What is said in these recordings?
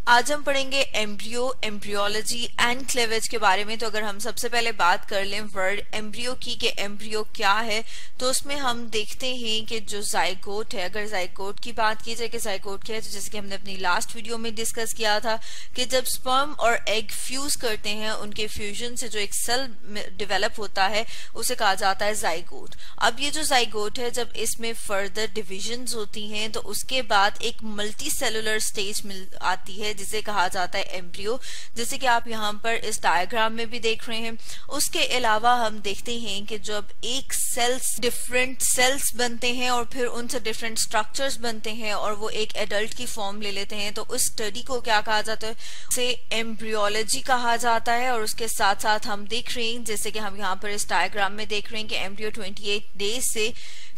आज हम पढ़ेंगे एम्ब्रियो, एम्ब्रियोलॉजी एंड क्लेवेज के बारे में। तो अगर हम सबसे पहले बात कर लें वर्ड एम्ब्रियो की कि एम्ब्रियो क्या है, तो उसमें हम देखते हैं कि जो जाइगोट है, अगर जाइगोट की बात की जाए कि जाइगोट क्या है, तो जैसे कि हमने अपनी लास्ट वीडियो में डिस्कस किया था कि जब स्पर्म और एग फ्यूज करते हैं, उनके फ्यूजन से जो एक सेल डेवलप होता है उसे कहा जाता है जाइगोट। अब ये जो जाइगोट है, जब इसमें फर्दर डिविजन्स होती हैं तो उसके बाद एक मल्टी सेलुलर स्टेज आती है जिसे कहा जाता है एम्ब्रियो, जैसे कि आप यहाँ पर इस डायग्राम में भी देख रहे हैं। उसके अलावा हम देखते हैं कि जब एक सेल्स डिफरेंट सेल्स बनते हैं और फिर उनसे डिफरेंट स्ट्रक्चर्स बनते हैं और वो एक एडल्ट की फॉर्म ले लेते हैं, तो उस स्टडी को क्या कहा जाता है, उसे एम्ब्रियोलॉजी कहा जाता है। और उसके साथ साथ हम देख रहे हैं, जैसे कि हम यहाँ पर इस डायग्राम में देख रहे हैं कि एम्ब्रियो 28 डेज से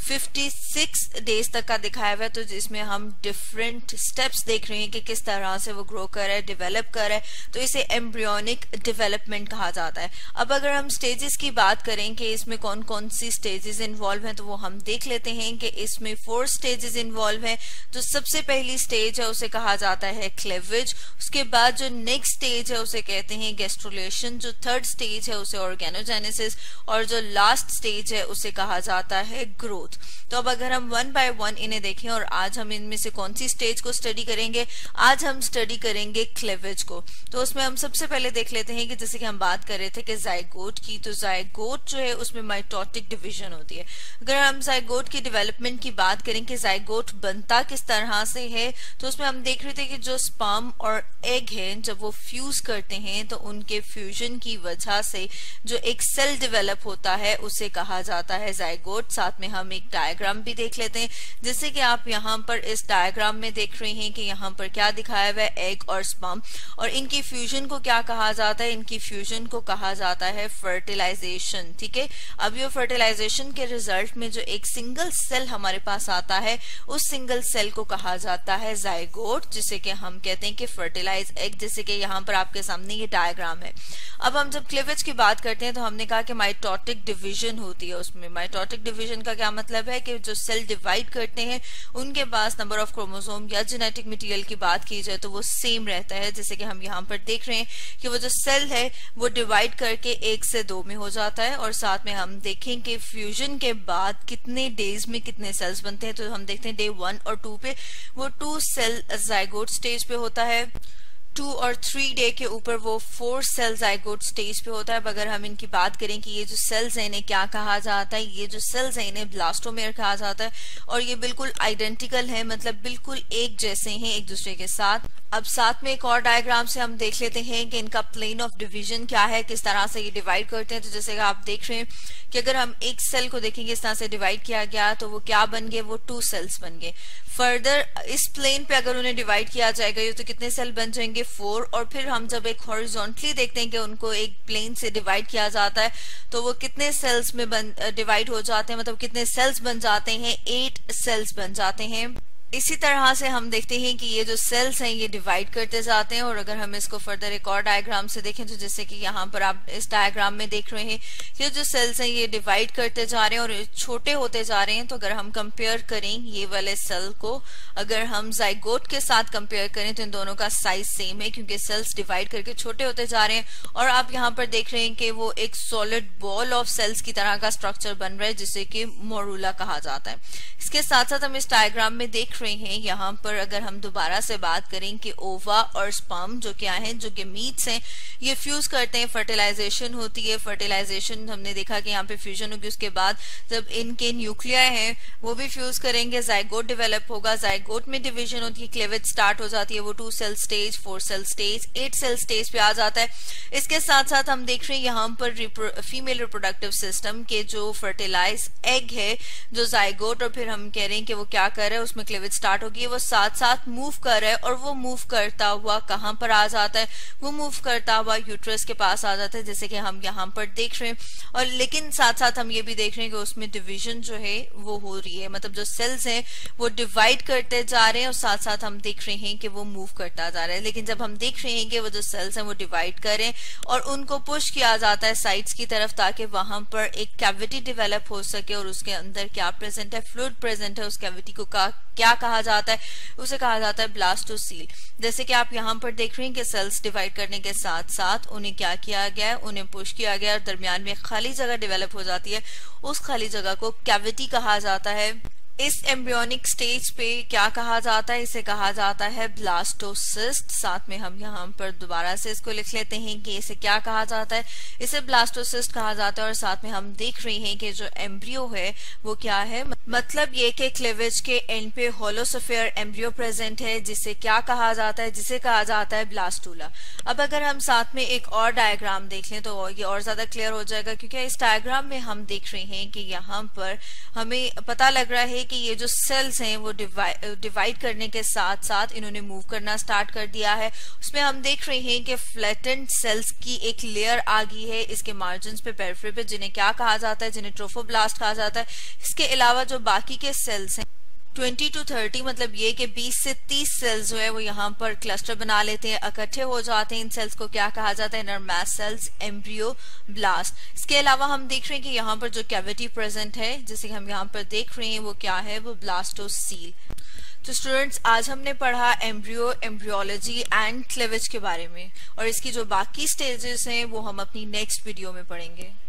56 डेज तक का दिखाया हुआ है, तो जिसमें हम डिफरेंट स्टेप्स देख रहे हैं कि किस तरह से वो ग्रो कर रहा है, डेवलप कर रहा है, तो इसे एम्ब्रियोनिक डेवलपमेंट कहा जाता है। अब अगर हम स्टेजेस की बात करें कि इसमें कौन कौन सी स्टेजेस इन्वॉल्व हैं, तो वो हम देख लेते हैं कि इसमें 4 स्टेजेस इन्वॉल्व हैं। तो सबसे पहली स्टेज है उसे कहा जाता है क्लेवेज। उसके बाद जो नेक्स्ट स्टेज है उसे कहते हैं गैस्ट्रुलेशन। जो थर्ड स्टेज है उसे ऑर्गेनोजेनेसिस, और जो लास्ट स्टेज है उसे कहा जाता है ग्रोथ। तो अब अगर हम 1 बाय 1 इन्हें देखें, और आज हम इनमें से कौन सी स्टेज को स्टडी करेंगे, आज हम स्टडी करेंगे क्लेवेज को। तो उसमें हम सबसे पहले देख लेते हैं कि जैसे कि हम बात कर रहे थे कि जाइगोट की, तो जाइगोट जो है उसमें माइटोटिक डिवीजन होती है। अगर हम जाइगोट की डेवलपमेंट की बात करें कि जाइगोट बनता किस तरह से है, तो उसमें हम देख रहे थे कि जो स्पर्म और एग है जब वो फ्यूज करते हैं तो उनके फ्यूजन की वजह से जो एक सेल डेवलप होता है उसे कहा जाता है जाइगोट। साथ में हम एक डायग्राम भी देख लेते हैं, जैसे कि आप यहाँ पर इस डायग्राम में देख रहे हैं कि यहाँ पर क्या दिखाया हुआ है, एग और स्पर्म, और इनकी फ्यूजन को क्या कहा जाता है, इनकी फ्यूजन को कहा जाता है फर्टिलाइजेशन। ठीक है, अब ये फर्टिलाइजेशन के रिजल्ट में जो एक सिंगल सेल हमारे पास आता है, उस सिंगल सेल को कहा जाता है जाइगोट, जिसे कि हम कहते हैं कि फर्टिलाइज एग, जैसे कि यहाँ पर आपके सामने ये डायग्राम है। अब हम जब क्लीवेज की बात करते हैं तो हमने कहा कि माइटोटिक डिवीजन होती है। उसमें माइटोटिक डिवीजन का क्या मतलब है कि जो सेल डिवाइड करते हैं उनके पास नंबर ऑफ क्रोमोसोम या जेनेटिक मटेरियल की बात की जाए तो वो सेम रहता है। जैसे कि हम यहाँ पर देख रहे हैं कि वो जो सेल है वो डिवाइड करके 1 से 2 में हो जाता है, और साथ में हम देखें कि फ्यूजन के बाद कितने डेज में कितने सेल्स बनते हैं, तो हम देखते हैं डे 1 और 2 पे वो 2 सेल जाइगोट स्टेज पे होता है, 2 और 3 डे के ऊपर वो 4 सेल जाइगोट स्टेज पे होता है। अब अगर हम इनकी बात करें कि ये जो सेल्स हैं इन्हें क्या कहा जाता है, ये जो सेल्स हैं इन्हें ब्लास्टोमेर कहा जाता है, और ये बिल्कुल आइडेंटिकल है, मतलब बिल्कुल एक जैसे हैं एक दूसरे के साथ। अब साथ में एक और डायग्राम से हम देख लेते हैं कि इनका प्लेन ऑफ डिवीजन क्या है, किस तरह से ये डिवाइड करते हैं। तो जैसे कि आप देख रहे हैं कि अगर हम एक सेल को देखेंगे इस तरह से डिवाइड किया गया तो वो क्या बन गए, वो 2 सेल्स बन गए। फर्दर इस प्लेन पे अगर उन्हें डिवाइड किया जाएगा तो कितने सेल बन जाएंगे, 4। और फिर हम जब एक हॉरिजॉन्टली देखते हैं कि उनको एक प्लेन से डिवाइड किया जाता है तो वो कितने सेल्स में डिवाइड हो जाते हैं, मतलब कितने सेल्स बन जाते हैं, 8 सेल्स बन जाते हैं। इसी तरह से हम देखते हैं कि ये जो सेल्स हैं ये डिवाइड करते जाते हैं। और अगर हम इसको फर्दर एक और डायग्राम से देखें तो जैसे कि यहाँ पर आप इस डायग्राम में देख रहे हैं कि जो सेल्स हैं ये डिवाइड करते जा रहे हैं और छोटे होते जा रहे हैं। तो अगर हम कंपेयर करें ये वाले सेल को, अगर हम जाइगोट के साथ कंपेयर करें तो इन दोनों का साइज सेम है, क्योंकि सेल्स डिवाइड करके छोटे होते जा रहे हैं। और आप यहाँ पर देख रहे हैं कि वो एक सॉलिड बॉल ऑफ सेल्स की तरह का स्ट्रक्चर बन रहा है, जिसे कि मोरूला कहा जाता है। इसके साथ साथ हम इस डायग्राम में देख रहे हैं यहाँ पर, अगर हम दोबारा से बात करें कि ओवा और स्पर्म जो क्या है, जो गेमीट्स हैं, ये फ्यूज करते हैं, फर्टिलाइजेशन होती है। फर्टिलाइजेशन हमने देखा कि यहाँ पे फ्यूजन होगी, उसके बाद जब इनके न्यूक्लियाई हैं वो भी फ्यूज करेंगे, जाइगोट डेवलप होगा, जाइगोट में डिवीजन होती है, क्लेवेज स्टार्ट हो जाती है, वो 2 cell stage, 4 cell stage, 8 cell stage पे आ जाता है। इसके साथ साथ हम देख रहे हैं यहाँ पर फीमेल रिप्रोडक्टिव सिस्टम के जो फर्टिलाइज एग है, जो जाइगोट, और फिर हम कह रहे हैं कि वो क्या कर रहा है, उसमें क्लेवेज स्टार्ट होगी, वो साथ साथ मूव कर रहा है, और वो मूव करता हुआ कहाँ पर आ जाता है, वो मूव करता हुआ यूट्रस के पास आ जाता है, जैसे कि हम यहाँ पर देख रहे हैं। और लेकिन साथ साथ हम ये भी देख रहे हैं कि उसमें डिवीजन जो है वो हो रही है, मतलब जो सेल्स हैं वो डिवाइड करते जा रहे हैं, और साथ साथ हम देख रहे हैं कि वो मूव करता जा रहा है। लेकिन जब हम देख रहे हैं कि वो जो सेल्स हैं वो डिवाइड करें और उनको पुश किया जाता है साइड्स की तरफ, ताकि वहां पर एक कैविटी डेवलप हो सके, और उसके अंदर क्या प्रेजेंट है, फ्लूइड प्रेजेंट है, उस कैविटी को क्या कहा जाता है, उसे कहा जाता है ब्लास्टोसील। जैसे कि आप यहाँ पर देख रहे हैं कि सेल्स डिवाइड करने के साथ साथ उन्हें क्या किया गया है, उन्हें पुश किया गया और दरमियान में खाली जगह डेवलप हो जाती है, उस खाली जगह को कैविटी कहा जाता है। इस एम्ब्रियोनिक स्टेज पे क्या कहा जाता है, इसे कहा जाता है ब्लास्टोसिस्ट। साथ में हम यहाँ पर दोबारा से इसको लिख लेते हैं कि इसे क्या कहा जाता है, इसे ब्लास्टोसिस्ट कहा जाता है। और साथ में हम देख रहे हैं कि जो एम्ब्रियो है वो क्या है, मतलब ये कि क्लीवेज के एंड पे होलोसफेयर एम्ब्रियो प्रेजेंट है, जिसे क्या कहा जाता है, जिसे कहा जाता है ब्लास्टूला। अब अगर हम साथ में एक और डायग्राम देख लें तो ये और ज्यादा क्लियर हो जाएगा, क्योंकि इस डायग्राम में हम देख रहे हैं कि यहाँ पर हमें पता लग रहा है कि ये जो सेल्स हैं वो डिवाइड करने के साथ साथ इन्होंने मूव करना स्टार्ट कर दिया है। उसमें हम देख रहे हैं कि फ्लैटेंड सेल्स की एक लेयर आ गई है इसके मार्जिन्स पे, पेरिफेरी पे, जिन्हें क्या कहा जाता है, जिन्हें ट्रोफोब्लास्ट कहा जाता है। इसके अलावा जो बाकी के सेल्स हैं 20 to 30, मतलब ये कि 20 से 30 सेल्स जो है वो यहाँ पर क्लस्टर बना लेते हैं, इकट्ठे हो जाते हैं। इन सेल्स को क्या कहा जाता है, inner mass cells, embryoblast. इसके अलावा हम देख रहे हैं कि यहाँ पर जो कैविटी प्रेजेंट है जिसे हम यहाँ पर देख रहे हैं वो क्या है, वो ब्लास्टोसील। तो स्टूडेंट्स, आज हमने पढ़ा एम्ब्रियो, एम्ब्रियोलॉजी एंड क्लीवेज के बारे में, और इसकी जो बाकी स्टेजेस हैं वो हम अपनी नेक्स्ट वीडियो में पढ़ेंगे।